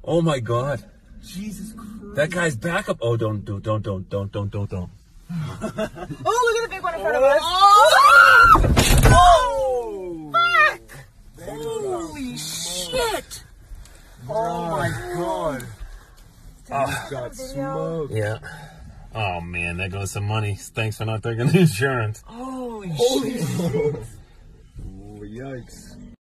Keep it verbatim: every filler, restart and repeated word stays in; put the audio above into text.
Oh my God. Jesus Christ. That guy's back up. Oh, don't, don't, don't, don't, don't, don't, don't, don't. Oh, look at the big one in front of us. Oh! Fuck! Holy Shit! Oh my God. Oh, got smoked. Yeah. Oh man, there goes some money. Thanks for not taking the insurance. Holy, Holy shit. Oh, yikes.